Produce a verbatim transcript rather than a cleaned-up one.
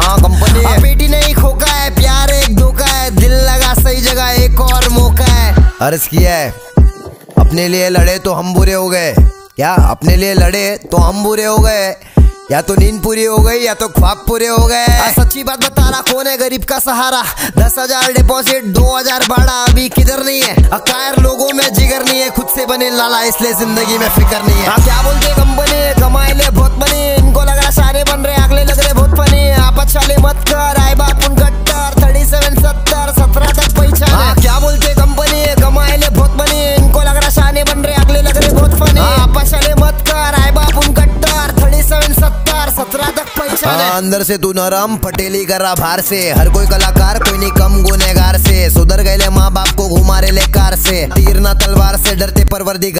हाँ कंपनी है। बेटी नहीं खोका है, प्यार एक धोखा है, दिल लगा सही जगह एक और मौका है। अर्ज किया है अपने लिए लड़े तो हम बुरे हो गए, क्या अपने लिए लड़े तो हम बुरे हो गए, या तो नींद पूरी हो गई या तो ख्वाब पूरे हो गए। सच्ची बात बता रहा, कौन है गरीब का सहारा? दस हजार डिपॉजिट दो हजार भाड़ा, अभी किधर नहीं है। अकायर लोगों में जिगर नहीं है, खुद से बने लाला इसलिए जिंदगी में फिक्र नहीं है। क्या बोलते कंपनी कमाए ले बहुत बनी, इनको लग रहा सारे बन रहे, अगले लग रहे बहुत फनी। आप अच्छाले मत कर, आए बाप उन गट्टर थर्टी सेवन सत्तर सत्रह तक पहचान। क्या बोलते कंपनी कमाए ले बहुत बनी, इनको लग रहा शाने बन रहे, अगले लग रहे बहुत फनी। आप अच्छाले मत कर, आए बाप उन गट्टर थर्टी सेवन सत्तर सत्रह तक पहचान। हाँ, अंदर से तू नरम पटेली कर रहा बाहर से, हर कोई कलाकार कोई नहीं कम गुनेगार से। सुधर गए माँ बाप को घुमा रहे ले कार से, तीर ना तलवार से डरते परवरदिगार